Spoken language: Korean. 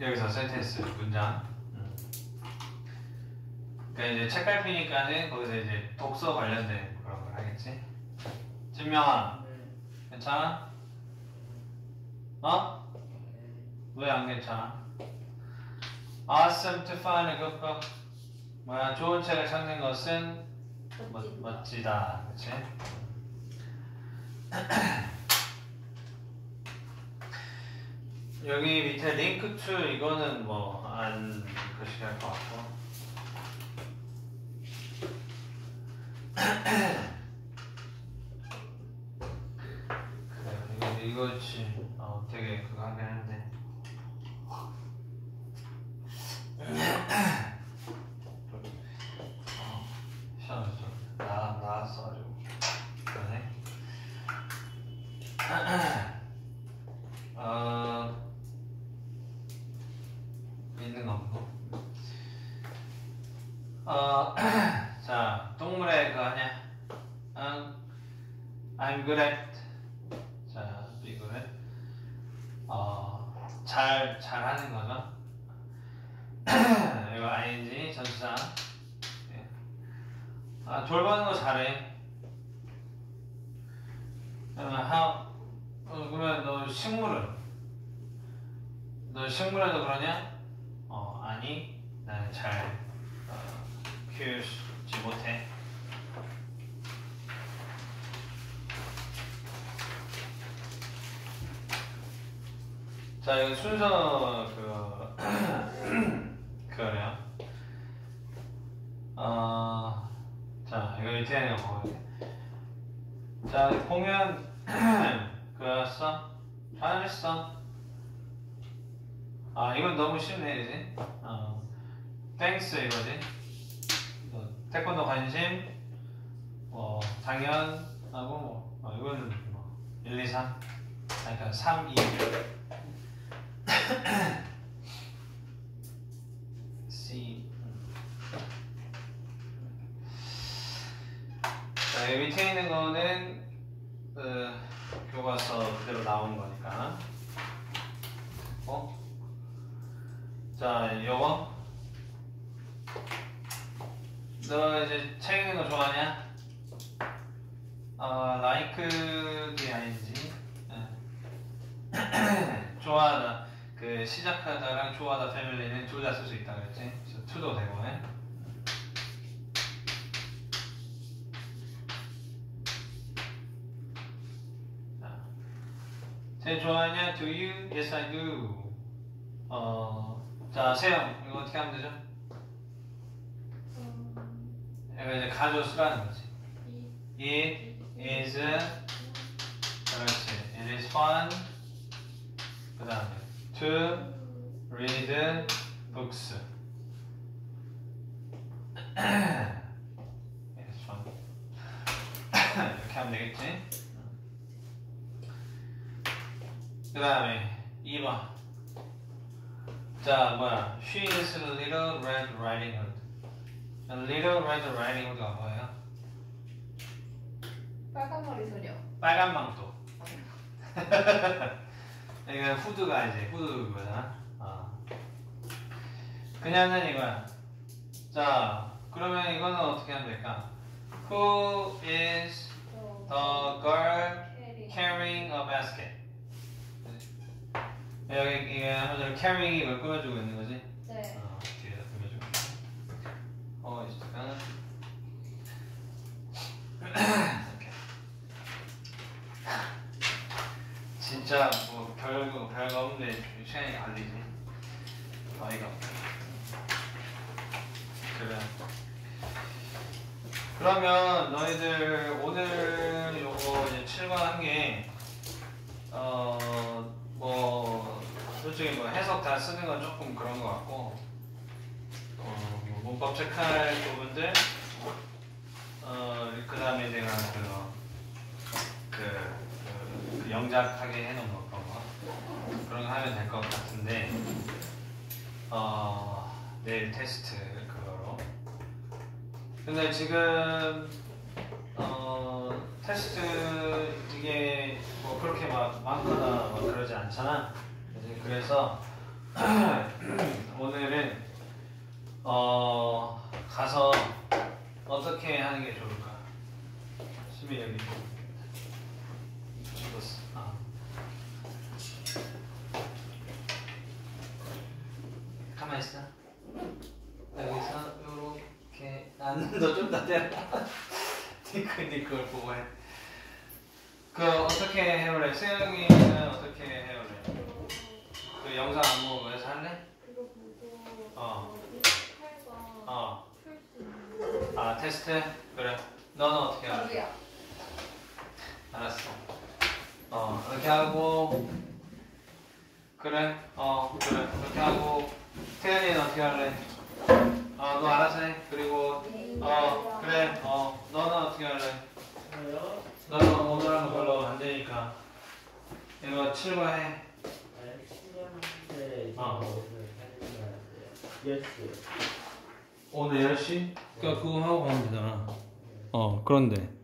여기서 센텐스 문장. 그러니까 이제 책갈피니까는 거기서 이제 독서 관련된 그런 걸 하겠지. 진명아, 괜찮아? 어? 왜 안 괜찮아? Awesome to find a good book. 뭐야, 좋은 책을 찾는 것은 멋지다. 그치? 여기 밑에 링크 to 이거는 뭐 안 글씨가 할 것 같고. 그래, 이거지. 되게 그거 하긴 하는데. 시원하죠. 나왔어가지고. 그러네. 있는 거 없고. 자, 동물의 그거 하냐? I'm good at. 자, be good at. 잘하는 거죠. 이거 ing, 전치사. 네. 돌보는 거 잘해. 그러면 너 식물에도 그러냐? 아니, 나는 잘 키우지 못해. 자, 이거 순서 그거네요. 자, 이거 밑에 있는 거 보여야 돼. 자, 공연 그거였어? 잘했어. 이건 너무 쉽네, 이제. 땡스 이거지. 태권도 관심, 당연하고, 이거는 1, 2, 3. 그러니까 3, 2. C. 자, 여기 밑에 있는 거는 교과서 그대로 나온 거니까. 자, 요거. 너 이제 책 읽는 거 좋아하냐? like이 아닌지. 좋아하다. 그 시작하다랑 좋아하다 패밀리는 둘 다 쓸 수 있다 그랬지? 그래서 to도 되고. 자, 제일 좋아하냐? Do you? Yes, I do. 자, 세영 이거 어떻게 하면 되죠? 이거 이제 가져 쓰라는 거지. It is 그렇지. It is fun. 그 다음에 to read books. It is fun. 이렇게 하면 되겠지. 그 다음에 2번. 자, 뭐야? She is Little Red Riding Hood. Little Red Riding Hood가 뭐예요? 빨간 머리 소녀. 빨간 망토. 이거 후드가 이제 후드거잖아. 그냥은 이거야. 자, 그러면 이거는 어떻게 하면 될까? Who is the girl carrying a basket? 여기 이게 한마디로 carrying 이걸 꾸며주고 있는 거지? 네. 뒤에다 꾸며주고. 이제 잠깐. 진짜 뭐 별거 없는데 시간이 갈리지. 어이가 없네. 그래. 그러면 너희들 오늘 요거 이제 7번 한 게 뭐 솔직히 뭐 해석 다 쓰는 건 조금 그런 것 같고 뭐 문법 체크할 부분들 그 다음에 내가 그 영작하게 해놓은 거 그런 거 하면 될 것 같은데 내일 테스트 그거로. 근데 지금 테스트 이게 뭐 그렇게 막 많거나 막 그러지 않잖아. 그래서 오늘은 가서 어떻게 하는 게 좋을까? 수빈 여기 죽었어. 가만히 있어. 여기서 요렇게 너 좀 더 때려. 네 걸 보고 해. 그 어떻게 해올래? 수영이는 어떻게 해올래? 그 영상 안 보고 그래서 할래? 그거 보고 어. 28번 풀수 있는 테스트? 그래. 너는 어떻게 할래? 저도요. 알았어. 이렇게 하고 그래. 그래. 그렇게 하고 태연이는 어떻게 할래? 너 알아서 해. 그리고 그래. 너는 어떻게 할래? 너는 오늘 하면 별로 안 되니까 이거 7번 해. 오늘 10시? 그러니까 그거 하고 가면 되잖아. 그런데